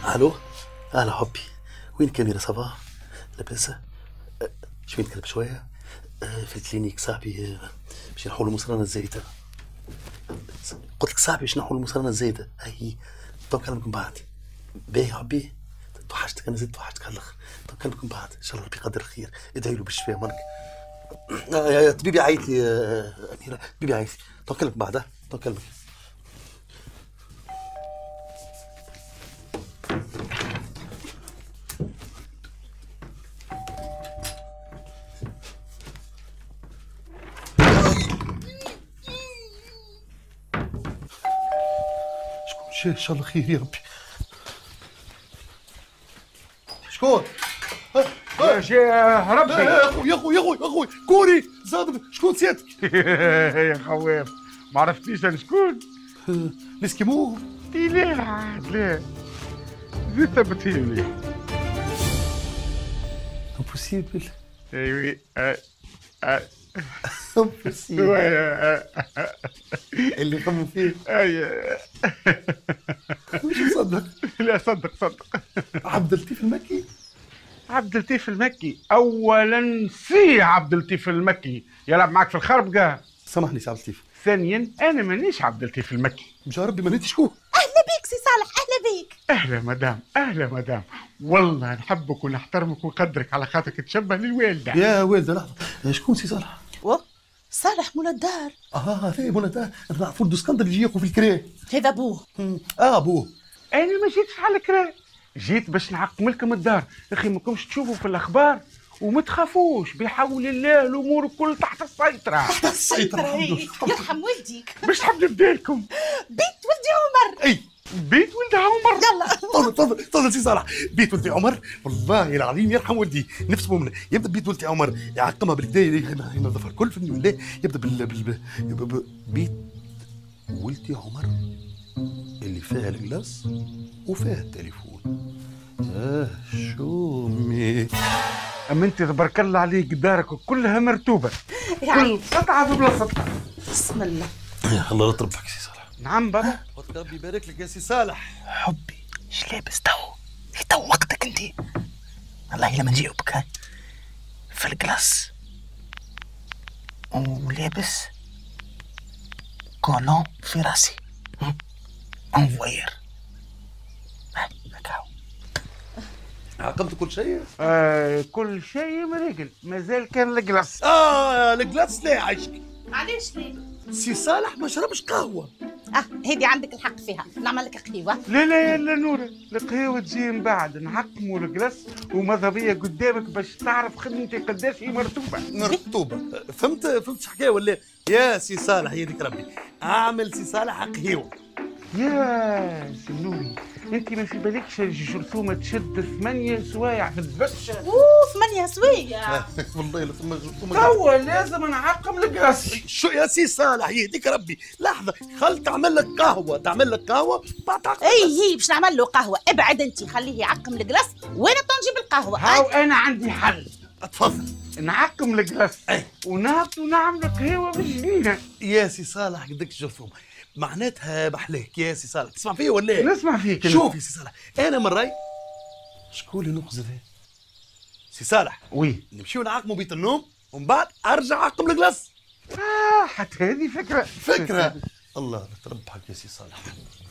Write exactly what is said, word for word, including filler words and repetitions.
الو، اهلا حبي. وين كاميرا صباح؟ لاباس؟ شو نتكلم شويه؟ في الكلينيك صاحبي باش نحول المصرانه الزايده. قلت لك صاحبي باش نحول المصرانه الزايده. هي تو نكلمكم بعد. باهي حبي، توحشتك انا، زدت توحشتك على الاخر. تو نكلمكم بعد ان شاء الله، ربي يقدر خير. ادعي له بالشفاء مالك. يا طبيبي عيط لي اميره، طبيبي عيط لي. تو نكلمك بعد. تو نكلمك. ان شاء الله خير يا ربي. شكون؟ يا شيخ ربي. يا اخوي يا اخوي يا اخوي اخوي كوري زاد. شكون سيادتك؟ يا خواب ما عرفتيش انا شكون؟ الاسكيمو. دي لا عاد لا زيد ثبتيه لي. امبوسيبل. ايوي امبوسيبل اللي خمم فيه. اي مش مصدق. لا صدق صدق. عبد اللطيف المكي. عبد اللطيف المكي اولا سي عبد اللطيف المكي يلعب معك في الخربقه. سامحني سي عبد اللطيف. ثانيا انا مانيش عبد اللطيف المكي. مش ربي ما انت شكون؟ اهلا بيك سي صالح، اهلا بيك. اهلا مدام، اهلا مدام. والله نحبك ونحترمك ونقدرك على خاطرك تشبه للوالده. يا والده لحظه، شكون سي صالح؟ و صالح مولا الدار. اه هذا مولا الدار، نعرف ولد اسكندر اللي يجي ياكل في الكريه. هذا ابوه. اه ابوه. انا ما جيتش على الكرا، جيت باش نعقم لكم الدار. يا اخي ماكمش تشوفوا في الاخبار وما تخافوش، بحول الله الامور الكل تحت السيطره. تحت السيطره الحمد لله. يرحم والديك. باش تحب نبدا لكم بيت ولدي عمر. اي بيت ولد عمر. يلا تفضل تفضل تفضل سي صالح. بيت ولدي عمر والله العظيم يرحم والدي نفس مؤمنه. يبدا بيت ولدي عمر يعقمها بالكدا ينظفها الكل في الله. يبدا بال, بال... بال... بيت ولدي عمر اللي فيها الكلاس وفيها التليفون. اه شو مي. اما انت تبارك الله عليك دارك كلها مرتوبه، كل قطعه في بلاصتها. بسم الله. يا الله لا تربحك سي صالح. نعم بابا. ربي يبارك لك يا سي صالح. حبي ايش لابس تو؟ تو وقتك انت. والله لما نجيبك هاي في الكلاس ولابس كولون في راسي انفوير. هكاو عقمت كل شيء؟ آه كل شيء مريقل، مازال كان الجلاس. اه الكلاس لا عايشك. علاش ليه؟ سي صالح ما شربش قهوه. اه هيدي عندك الحق فيها، نعمل لك قهوه. لا لا يا لا نورة، القهوة تجي من بعد. نعقموا الجلاس وماذا بيا قدامك باش تعرف خدمتي قداش هي مرتوبة. مرتوبة. فهمت فهمت شحكاية ولا؟ يا سي صالح يديك ربي، اعمل سي صالح قهوة. يا سي نوري، انت ما في بالكش الجرثومة تشد ثمانية سوايع في الدبش. اوه ثمانية سوايع. والله ثم ثم توا لازم نعقم الجلاس. شو يا سي صالح يهديك ربي، لحظة خل تعمل لك قهوة، تعمل لك قهوة بعد تعقم. اي هي باش نعمل له قهوة، ابعد انت خليه يعقم الجلاس وانا نجيب القهوة. هاو انا عندي حل. اتفضل. نعقم الجلاس اي ونهبطوا نعملوا قهوة بالجنينة. يا سي صالح قدك الجرثومة معناتها بحليك يا سي صالح. تسمع فيه ولا؟ نسمع فيك. شوف يا سي صالح، انا من راي شكون اللي نقصد هذا؟ سي صالح. وي نمشيو نعقموا بيت النوم ومن بعد ارجع اعقم الكلاس. آه حتى هذه فكرة. فكرة. الله لا تربحك يا سي صالح.